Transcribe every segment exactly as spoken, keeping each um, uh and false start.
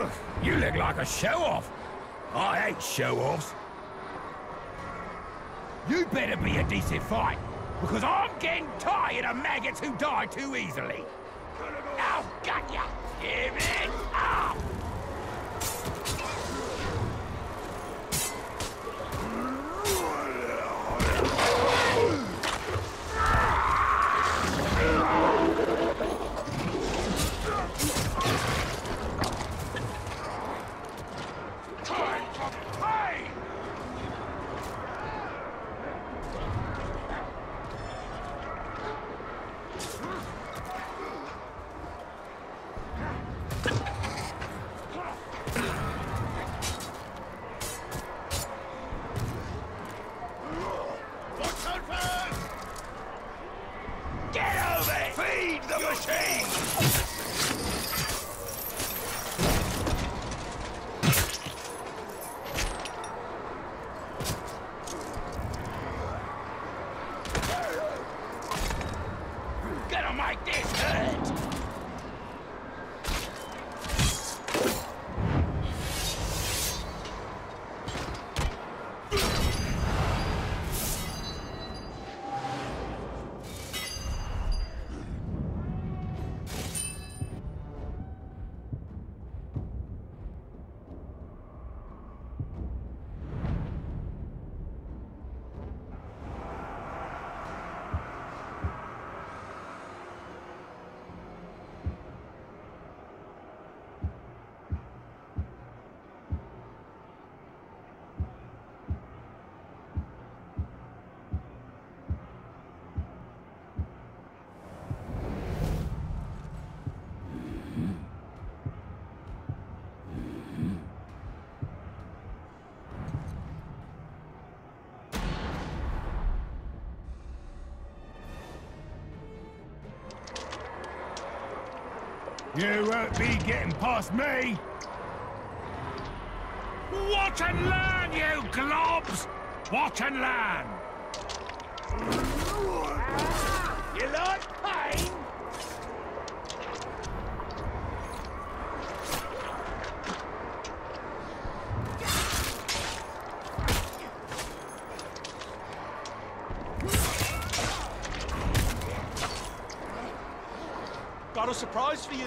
Ugh, you look like a show-off. I hate show-offs. You better be a decent fight, because I'm getting tired of maggots who die too easily. Oh, got ya! Give it up! You won't be getting past me! Watch and learn, you globs! Watch and learn! You like pain? Got a surprise for you.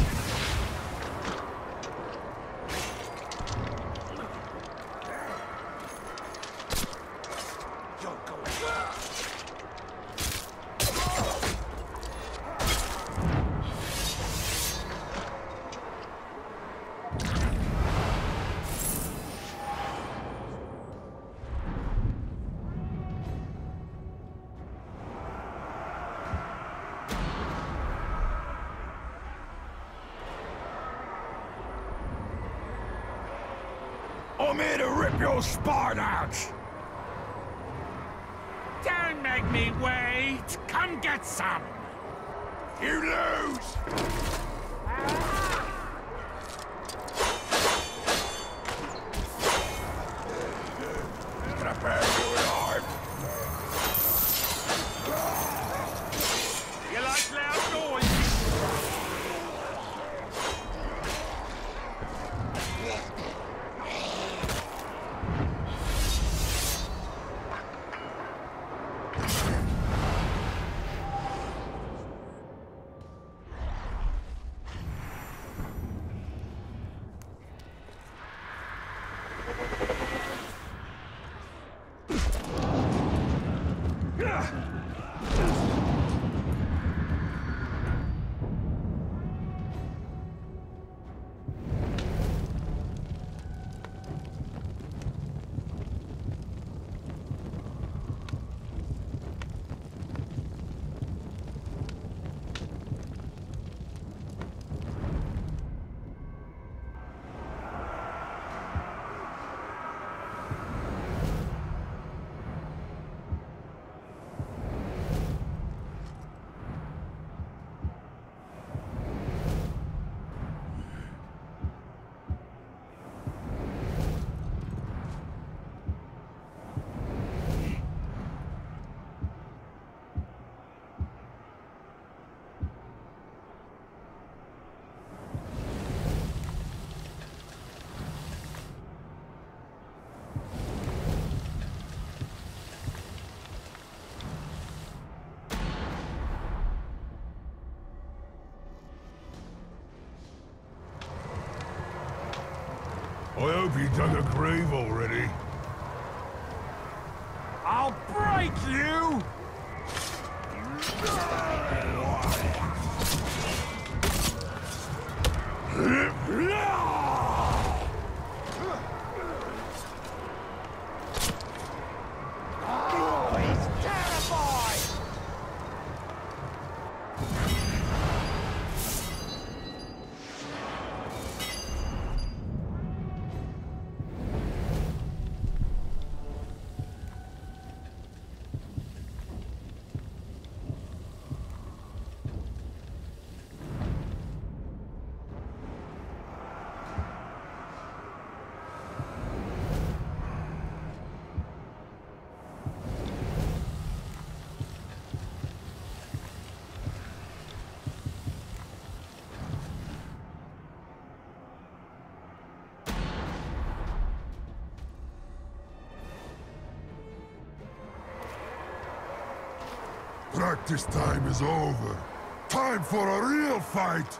I'm here to rip your spine out! Don't make me wait! Come get some! You lose! Prepare your arm! You like loud noise? I hope you dug a grave already. I'll break you! Oh, he's terrified! Practice time is over. Time for a real fight!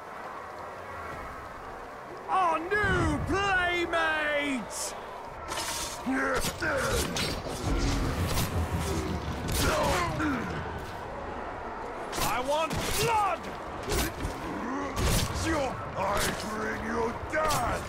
Our new playmate! I want blood! I bring you death!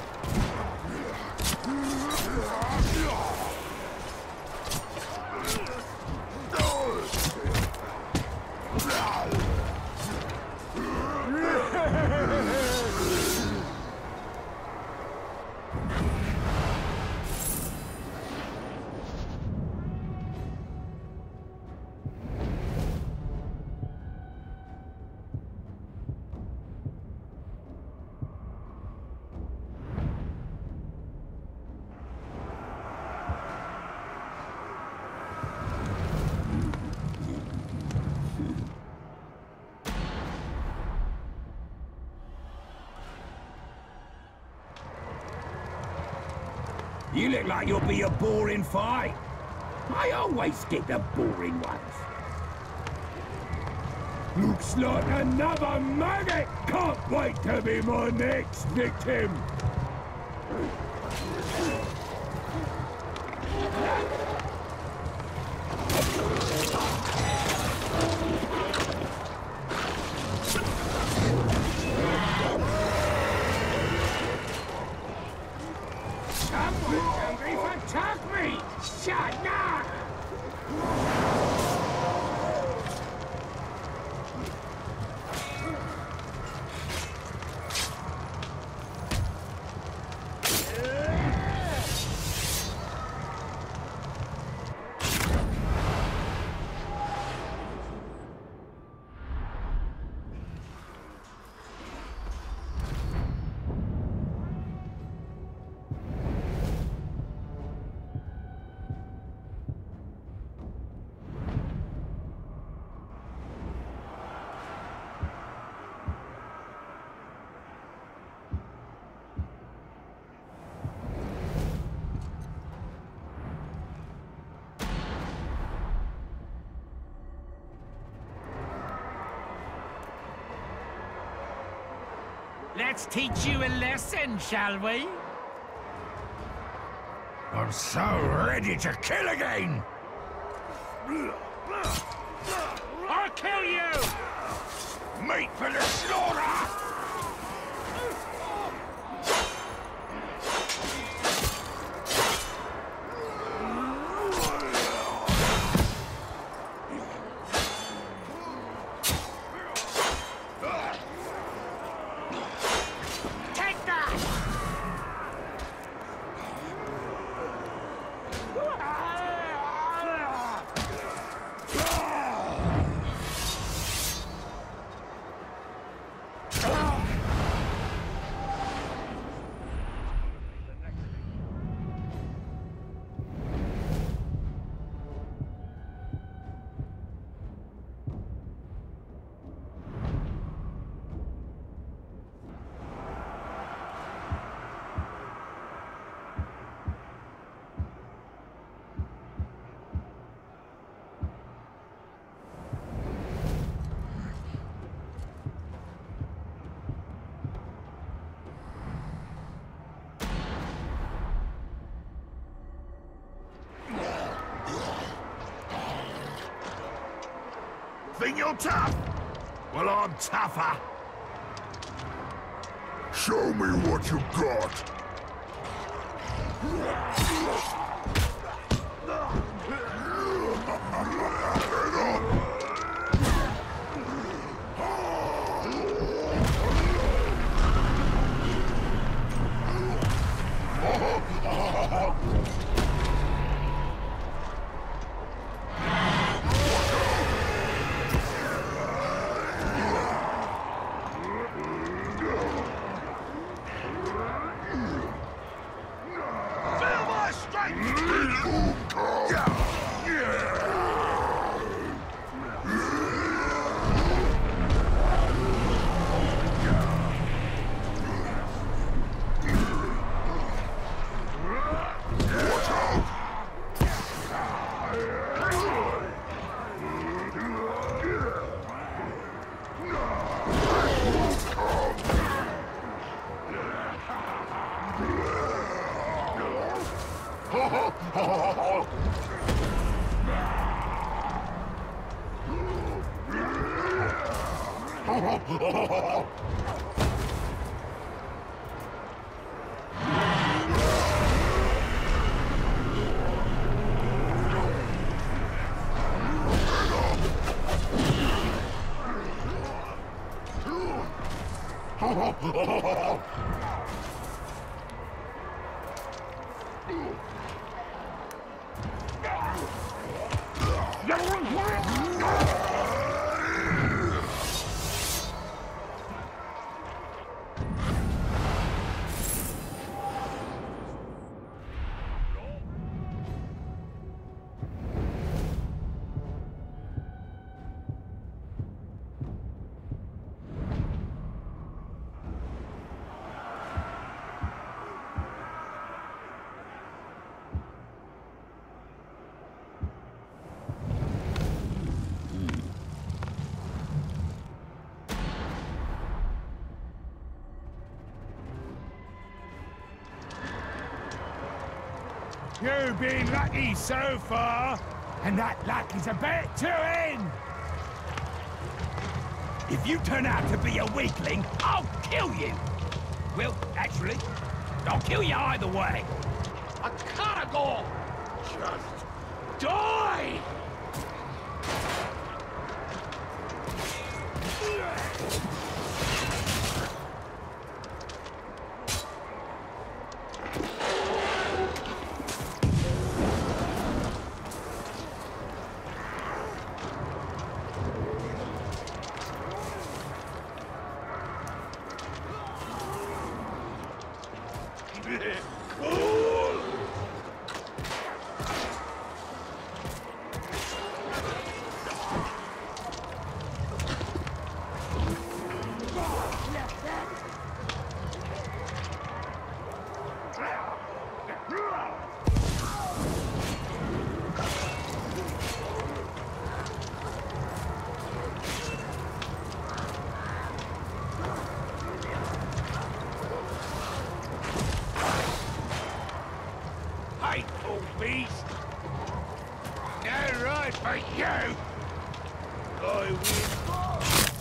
You look like you'll be a boring fight. I always skip the boring ones. Looks like another maggot! Can't wait to be my next victim! Someone's hungry for tuck meat! Shut up! Let's teach you a lesson, shall we? I'm so ready to kill again! I'll kill you! Meat for the slaughter! Think you're tough? Well, I'm tougher. Show me what you got. You've been lucky so far, And that luck is about to end! If you turn out to be a weakling, I'll kill you! Well, actually, I'll kill you either way! I gotta go! Just die! Hateful beast! No right for you! I win.